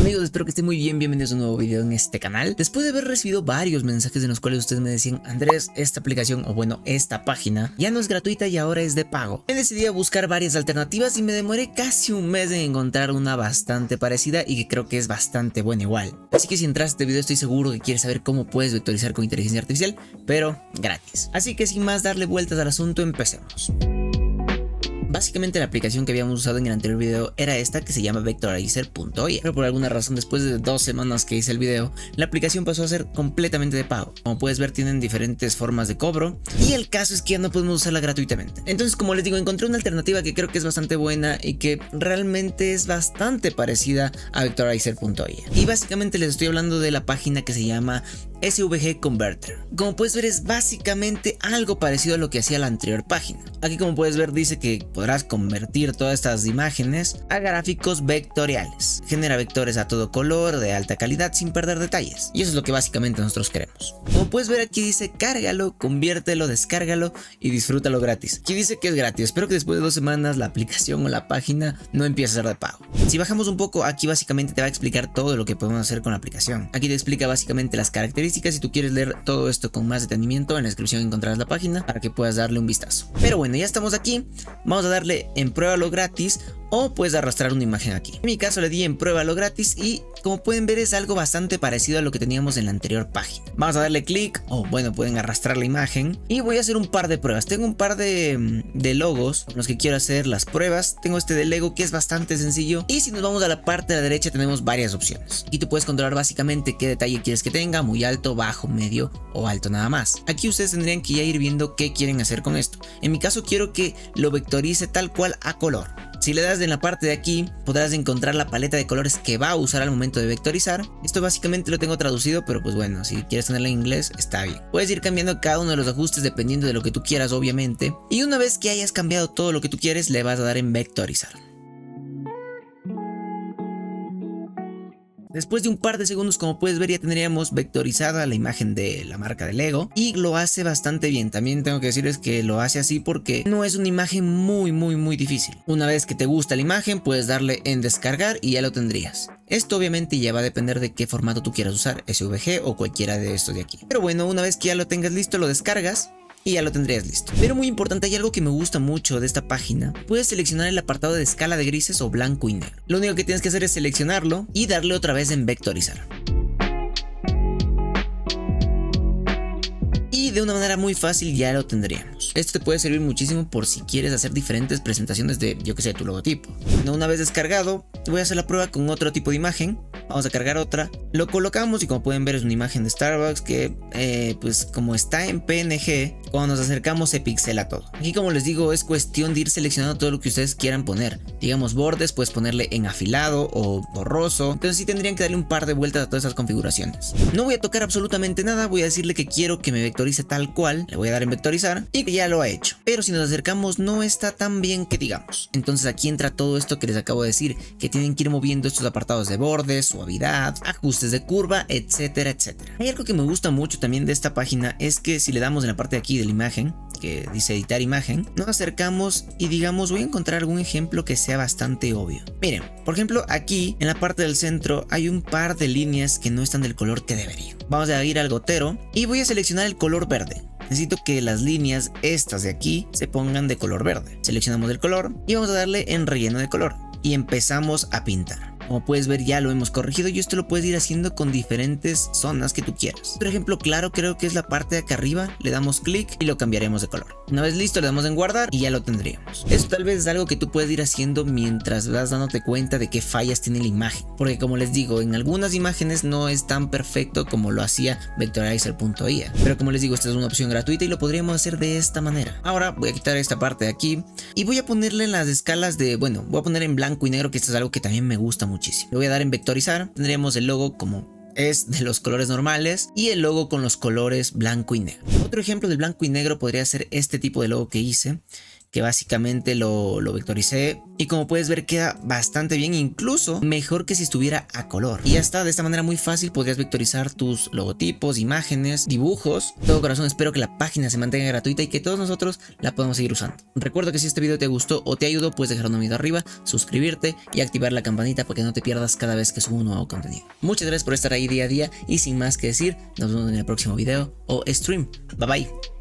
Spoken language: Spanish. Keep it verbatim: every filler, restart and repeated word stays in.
Amigos, espero que estén muy bien, bienvenidos a un nuevo video en este canal. Después de haber recibido varios mensajes en los cuales ustedes me decían: Andrés, esta aplicación, o bueno, esta página ya no es gratuita y ahora es de pago. Me decidí a buscar varias alternativas y me demoré casi un mes en encontrar una bastante parecida y que creo que es bastante buena igual. Así que si entras a este video estoy seguro que quieres saber cómo puedes vectorizar con inteligencia artificial, pero gratis. Así que sin más darle vueltas al asunto, empecemos. Básicamente la aplicación que habíamos usado en el anterior video era esta, que se llama Vectorizer punto i a, pero por alguna razón después de dos semanas que hice el video, la aplicación pasó a ser completamente de pago. Como puedes ver, tienen diferentes formas de cobro y el caso es que ya no podemos usarla gratuitamente. Entonces, como les digo, encontré una alternativa que creo que es bastante buena y que realmente es bastante parecida a Vectorizer punto i a. Y básicamente les estoy hablando de la página que se llama S V G Converter. Como puedes ver, es básicamente algo parecido a lo que hacía la anterior página. Aquí, como puedes ver, dice que podrás convertir todas estas imágenes a gráficos vectoriales. Genera vectores a todo color, de alta calidad, sin perder detalles. Y eso es lo que básicamente nosotros queremos. Como puedes ver, aquí dice: cárgalo, conviértelo, descárgalo y disfrútalo gratis. Aquí dice que es gratis. Espero que después de dos semanas la aplicación o la página no empiece a ser de pago. Si bajamos un poco, aquí básicamente te va a explicar todo lo que podemos hacer con la aplicación. Aquí te explica básicamente las características. Si tú quieres leer todo esto con más detenimiento, en la descripción encontrarás la página para que puedas darle un vistazo. Pero bueno, ya estamos aquí. Vamos a darle en pruébalo gratis, o puedes arrastrar una imagen aquí. En mi caso le di en pruébalo gratis y como pueden ver es algo bastante parecido a lo que teníamos en la anterior página. Vamos a darle clic, o bueno, pueden arrastrar la imagen y voy a hacer un par de pruebas. Tengo un par de, de logos con los que quiero hacer las pruebas. Tengo este de Lego que es bastante sencillo, y si nos vamos a la parte de la derecha tenemos varias opciones. Aquí tú puedes controlar básicamente qué detalle quieres que tenga: muy alto, bajo, medio o alto nada más. Aquí ustedes tendrían que ya ir viendo qué quieren hacer con esto. En mi caso quiero que lo vectorice tal cual a color. Si le das en la parte de aquí, podrás encontrar la paleta de colores que va a usar al momento de vectorizar. Esto básicamente lo tengo traducido, pero pues bueno, si quieres tenerlo en inglés, está bien. Puedes ir cambiando cada uno de los ajustes dependiendo de lo que tú quieras, obviamente. Y una vez que hayas cambiado todo lo que tú quieres, le vas a dar en vectorizar. Después de un par de segundos, como puedes ver, ya tendríamos vectorizada la imagen de la marca de Lego y lo hace bastante bien. También tengo que decirles que lo hace así porque no es una imagen muy muy muy difícil. Una vez que te gusta la imagen, puedes darle en descargar y ya lo tendrías. Esto obviamente ya va a depender de qué formato tú quieras usar, S V G o cualquiera de estos de aquí. Pero bueno, una vez que ya lo tengas listo, lo descargas y ya lo tendrías listo. Pero muy importante, hay algo que me gusta mucho de esta página. Puedes seleccionar el apartado de escala de grises o blanco y negro. Lo único que tienes que hacer es seleccionarlo y darle otra vez en vectorizar. Y de una manera muy fácil ya lo tendríamos. Esto te puede servir muchísimo por si quieres hacer diferentes presentaciones de, yo que sé, tu logotipo. Una vez descargado, voy a hacer la prueba con otro tipo de imagen. Vamos a cargar otra, lo colocamos y como pueden ver es una imagen de Starbucks que eh, pues como está en P N G, cuando nos acercamos se pixela todo. Aquí, como les digo, es cuestión de ir seleccionando todo lo que ustedes quieran poner. Digamos bordes, puedes ponerle en afilado o borroso. Entonces sí tendrían que darle un par de vueltas a todas esas configuraciones. No voy a tocar absolutamente nada, voy a decirle que quiero que me vectorice tal cual. Le voy a dar en vectorizar y que ya lo ha hecho. Pero si nos acercamos no está tan bien que digamos. Entonces aquí entra todo esto que les acabo de decir, que tienen que ir moviendo estos apartados de bordes, suavidad, ajustes de curva, etcétera, etcétera. Hay algo que me gusta mucho también de esta página, es que si le damos en la parte de aquí de la imagen, que dice editar imagen, nos acercamos y digamos voy a encontrar algún ejemplo que sea bastante obvio. Miren, por ejemplo aquí en la parte del centro hay un par de líneas que no están del color que deberían. Vamos a ir al gotero y voy a seleccionar el color verde. Necesito que las líneas estas de aquí se pongan de color verde. Seleccionamos el color y vamos a darle en relleno de color y empezamos a pintar. Como puedes ver ya lo hemos corregido y esto lo puedes ir haciendo con diferentes zonas que tú quieras. Por ejemplo, claro, creo que es la parte de acá arriba. Le damos clic y lo cambiaremos de color. Una vez listo le damos en guardar y ya lo tendríamos. Esto tal vez es algo que tú puedes ir haciendo mientras vas dándote cuenta de qué fallas tiene la imagen. Porque como les digo, en algunas imágenes no es tan perfecto como lo hacía Vectorizer punto i a. Pero como les digo, esta es una opción gratuita y lo podríamos hacer de esta manera. Ahora voy a quitar esta parte de aquí y voy a ponerle en las escalas de, bueno, voy a poner en blanco y negro, que esto es algo que también me gusta mucho. Muchísimo. Le voy a dar en vectorizar. Tendríamos el logo como es de los colores normales y el logo con los colores blanco y negro. Otro ejemplo de blanco y negro podría ser este tipo de logo que hice, que básicamente lo, lo vectoricé. Y como puedes ver queda bastante bien, incluso mejor que si estuviera a color. Y ya está, de esta manera muy fácil podrías vectorizar tus logotipos, imágenes, dibujos. De todo corazón espero que la página se mantenga gratuita y que todos nosotros la podamos seguir usando. Recuerda que si este video te gustó o te ayudó, puedes dejar un video arriba, suscribirte y activar la campanita para que no te pierdas cada vez que subo un nuevo contenido. Muchas gracias por estar ahí día a día y sin más que decir, nos vemos en el próximo video o stream. Bye bye.